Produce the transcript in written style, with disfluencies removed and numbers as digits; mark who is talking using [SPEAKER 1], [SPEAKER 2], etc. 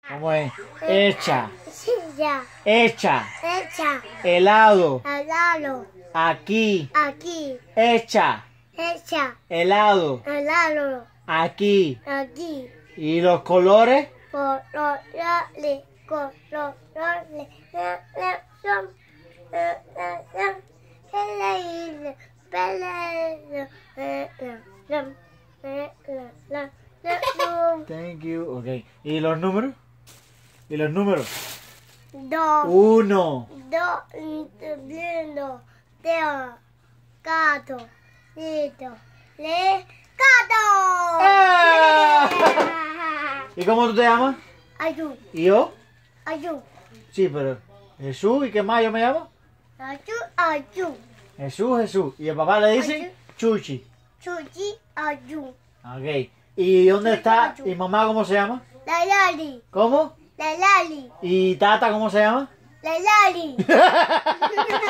[SPEAKER 1] ¿Cómo es? Hecha.
[SPEAKER 2] Silla.
[SPEAKER 1] Hecha.
[SPEAKER 2] Hecha.
[SPEAKER 1] Helado.
[SPEAKER 2] Helado.
[SPEAKER 1] Aquí.
[SPEAKER 2] Aquí.
[SPEAKER 1] Hecha.
[SPEAKER 2] Hecha.
[SPEAKER 1] Helado.
[SPEAKER 2] Helado.
[SPEAKER 1] Aquí.
[SPEAKER 2] Aquí.
[SPEAKER 1] ¿Y los colores?
[SPEAKER 2] Colorales. Colorales.
[SPEAKER 1] Thank you. Ok. ¿Y los números? ¿Y los números?
[SPEAKER 2] Dos.
[SPEAKER 1] 1.
[SPEAKER 2] Dos. Lindo. Teo. Gato. Lindo. Le. Gato.
[SPEAKER 1] ¿Y cómo tú te llamas?
[SPEAKER 2] Ayú.
[SPEAKER 1] ¿Y yo?
[SPEAKER 2] Ayú.
[SPEAKER 1] Sí, pero Jesús. ¿Y qué más yo me llamo?
[SPEAKER 2] Ayú. Ayú.
[SPEAKER 1] Jesús. ¿Y el papá le dice?
[SPEAKER 2] Ayú.
[SPEAKER 1] Chuchi.
[SPEAKER 2] Chuchi. Ayú.
[SPEAKER 1] Ok. ¿Y dónde está?
[SPEAKER 2] Chuchi.
[SPEAKER 1] ¿Y mamá cómo se llama?
[SPEAKER 2] La Lali.
[SPEAKER 1] ¿Cómo?
[SPEAKER 2] La Lali.
[SPEAKER 1] ¿Y tata cómo se llama?
[SPEAKER 2] La Lali.